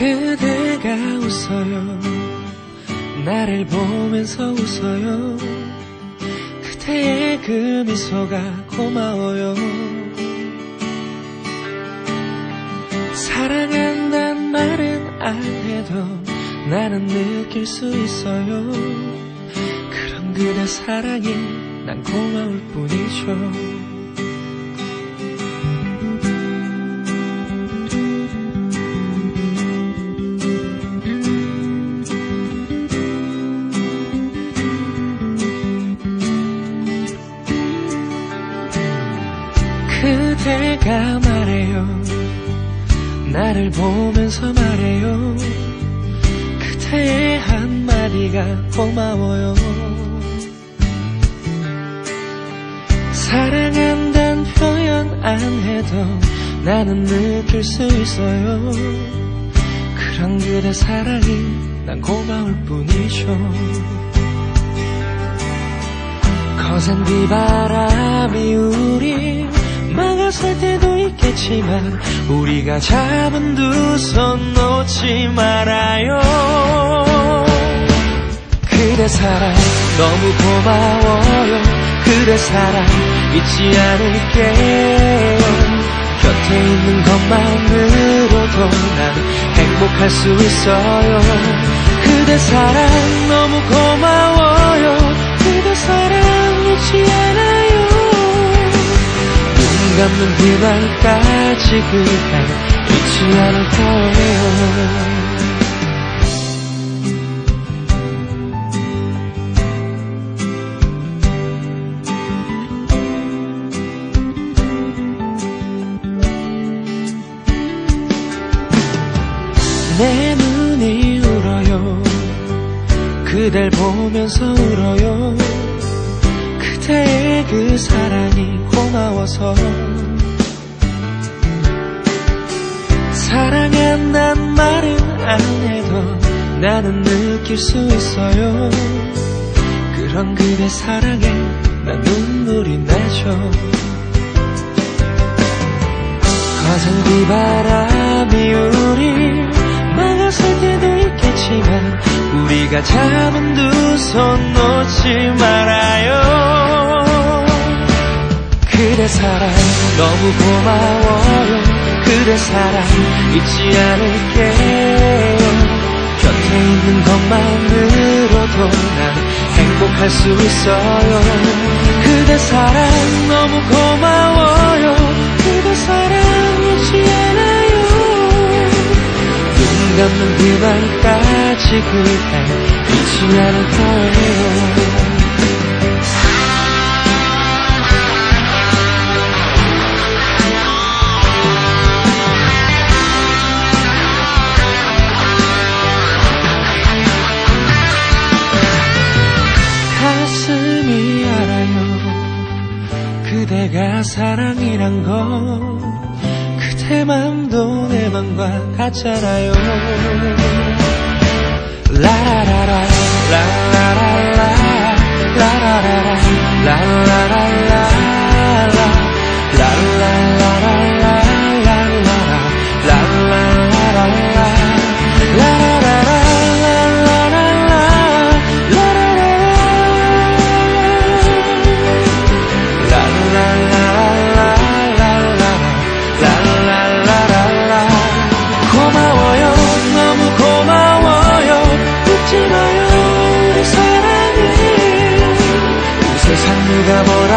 그대가 웃어요. 나를 보면서 웃어요. 그대의 그 미소가 고마워요. 사랑한단 말은 안 해도 나는 느낄 수 있어요. 그런 그대 사랑이 난 고마울 뿐이죠. 그대가 말해요. 나를 보면서 말해요. 그대의 한마디가 고마워요. 사랑한단 표현 안 해도 나는 느낄 수 있어요. 그런 그대 사랑이 난 고마울 뿐이죠. 거센 비바람이 우리 막아설 때도 있겠지만 우리가 잡은 두 손 놓지 말아요. 그대 사랑 너무 고마워요. 그대 사랑 잊지 않을게요. 곁에 있는 것만으로도 난 행복할 수 있어요. 그대 사랑 너무 고마워요. 그대 사랑 잊지 않아요. 눈 감는 그날까지 그댈 잊지 않을 거예요. 내 눈이 울어요. 그댈 보면서 울어요. 그대의 그 사랑이 고마워서. 사랑한단 말은 안 해도 나는 느낄 수 있어요. 그런 그대 사랑에 난 눈물이 나죠. 거센 비바람이 우리 막아설 때도 있겠지만 우리가 잡은 두 손 놓지 말아요. 그대 사랑 너무 고마워요. 그대 사랑 잊지 않을게요. 곁에 있는 것만으로도 난 행복할 수 있어요. 그대 사랑 너무 고마워요. 그대 사랑 잊지 않아요. 눈 감는 그날까지 그댈 잊지 않을 거예요. 가슴이 알아요. 그대가 사랑이란 거. 그대 맘도 내 맘과 같잖아요. 라라라라 라라라라 라라라라 라라라라 누가 뭐라